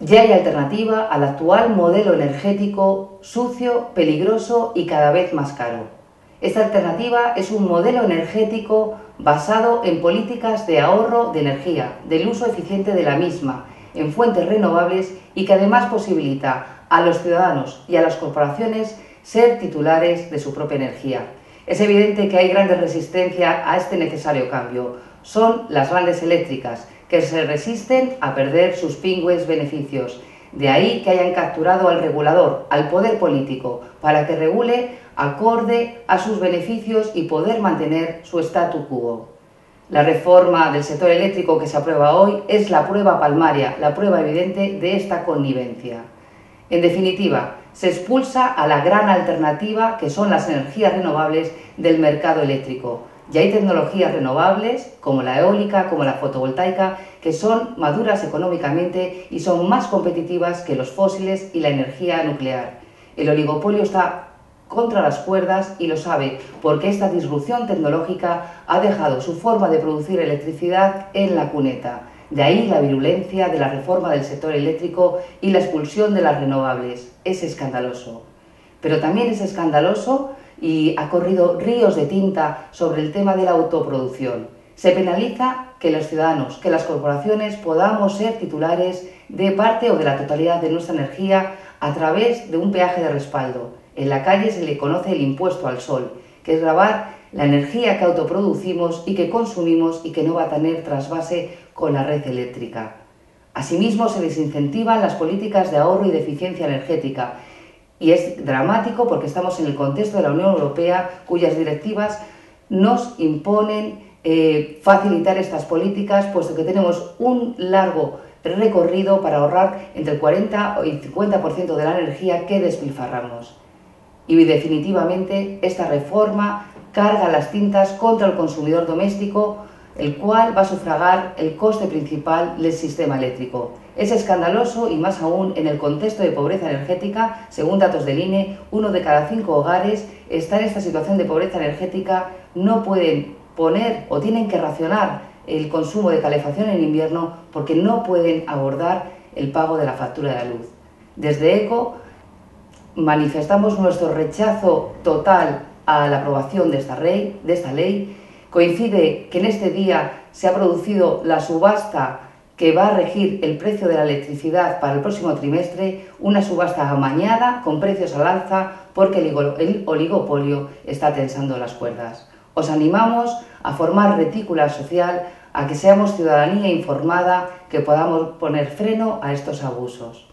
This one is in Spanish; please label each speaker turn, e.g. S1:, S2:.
S1: Ya hay alternativa al actual modelo energético sucio, peligroso y cada vez más caro. Esta alternativa es un modelo energético basado en políticas de ahorro de energía, del uso eficiente de la misma, en fuentes renovables y que además posibilita a los ciudadanos y a las corporaciones ser titulares de su propia energía. Es evidente que hay grandes resistencias a este necesario cambio. Son las grandes eléctricas, que se resisten a perder sus pingües beneficios. De ahí que hayan capturado al regulador, al poder político, para que regule acorde a sus beneficios y poder mantener su statu quo. La reforma del sector eléctrico que se aprueba hoy es la prueba palmaria, la prueba evidente de esta connivencia. En definitiva, se expulsa a la gran alternativa que son las energías renovables del mercado eléctrico. Ya hay tecnologías renovables, como la eólica, como la fotovoltaica, que son maduras económicamente y son más competitivas que los fósiles y la energía nuclear. El oligopolio está contra las cuerdas y lo sabe, porque esta disrupción tecnológica ha dejado su forma de producir electricidad en la cuneta. De ahí la virulencia de la reforma del sector eléctrico y la expulsión de las renovables. Es escandaloso. Pero también es escandaloso y ha corrido ríos de tinta sobre el tema de la autoproducción. Se penaliza que los ciudadanos, que las corporaciones podamos ser titulares de parte o de la totalidad de nuestra energía a través de un peaje de respaldo. En la calle se le conoce el impuesto al sol, que es gravar la energía que autoproducimos y que consumimos y que no va a tener trasvase con la red eléctrica. Asimismo, se desincentivan las políticas de ahorro y de eficiencia energética. Y es dramático porque estamos en el contexto de la Unión Europea, cuyas directivas nos imponen facilitar estas políticas, puesto que tenemos un largo recorrido para ahorrar entre el 40 y el 50% de la energía que despilfarramos. Y definitivamente esta reforma carga las tintas contra el consumidor doméstico, el cual va a sufragar el coste principal del sistema eléctrico. Es escandaloso y más aún en el contexto de pobreza energética. Según datos del INE, 1 de cada 5 hogares está en esta situación de pobreza energética, no pueden poner o tienen que racionar el consumo de calefacción en invierno porque no pueden abordar el pago de la factura de la luz. Desde ECO manifestamos nuestro rechazo total a la aprobación de esta ley. Coincide que en este día se ha producido la subasta que va a regir el precio de la electricidad para el próximo trimestre, una subasta amañada con precios al alza porque el oligopolio está tensando las cuerdas. Os animamos a formar retícula social, a que seamos ciudadanía informada, que podamos poner freno a estos abusos.